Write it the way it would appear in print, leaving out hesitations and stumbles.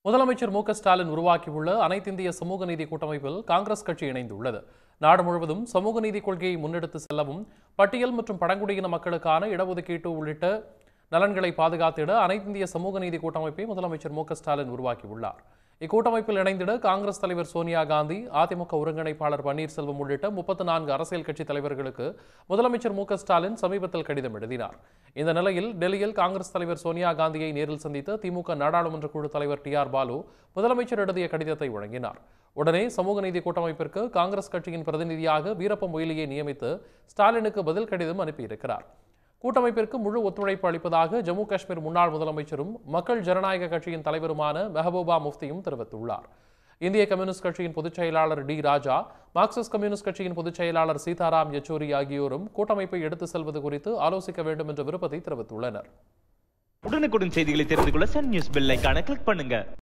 முதலமைச்சர் மு க ஸ்டாலின் உருவாக்கியுள்ள அனைத்திந்திய சமூக நீதி கூட்டமைப்பில் காங்கிரஸ் கட்சி இணைந்துள்ளது. நாடு முழுவதும் சமூக நீதி கொள்கையை முன்னெடுத்து செல்லவும் பட்டியல் மற்றும் பழங்குடியின மக்களுக்கான இடஒதுக்கீட்டு உள்ளிட்ட நலன்களை பாதுகாத்திட அனைத்திந்திய சமூக நீதி கூட்டமைப்பை முதலமைச்சர் மு க ஸ்டாலின் உருவாக்கியுள்ளார். இக்கூட்டமைப்பில் இணைந்திட காங்கிரஸ் தலைவர் சோனியா காந்தி, அதிமுக ஒருங்கிணைப்பாளர் பன்னீர்செல்வம் உள்ளிட்ட 34 அரசியல் கட்சி தலைவர்களுக்கு முதலமைச்சர் மு க ஸ்டாலின் சமீபத்தில் கடிதம் எழுதினார். இந்த நிலையில் டெல்லியில் காங்கிரஸ் தலைவர் சோனியா காந்தியை நேரில் சந்தித்த திமுக நாடாளுமன்ற குழு தலைவர் டி.ஆர். பாலு முதலமைச்சர் எழுதிய கடிதத்தை வழங்கினார். உடனே சமூக நீதி கூட்டமைப்பிற்கு காங்கிரஸ் கட்சியின் பிரதிநிதியாக வீரப்ப மொய்லியை நியமித்து ஸ்டாலினுக்கு பதில் கடிதம் அனுப்பியிருக்கிறார். கூட்டமைப்பிற்கு முழு ஒத்துழைப்பு அளிப்பதாக ஜம்மு காஷ்மீர் முன்னாள் முதலமைச்சரும் மக்கள் ஜனநாயக கட்சியின் தலைவருமான மெஹபூபா முஃப்தியும் தெரிவித்துள்ளார். இந்திய கம்யூனிஸ்ட் கட்சியின் பொதுச் செயலாளர் டி. ராஜா, மார்க்சிஸ்ட் கம்யூனிஸ்ட் கட்சியின் பொதுச் செயலாளர் சீதாராம் யெச்சூரி ஆகியோரும் கூட்டமைப்பை எடுத்து செல்வது குறித்து ஆலோசிக்க வேண்டும் என்ற விருப்பத்தை தெரிவித்துள்ளனர். உடனுக்குடன் செய்திகளை தெரிந்து கொள்ள சன் நியூஸ் பெல் ஐகானை கிளிக் பண்ணுங்க.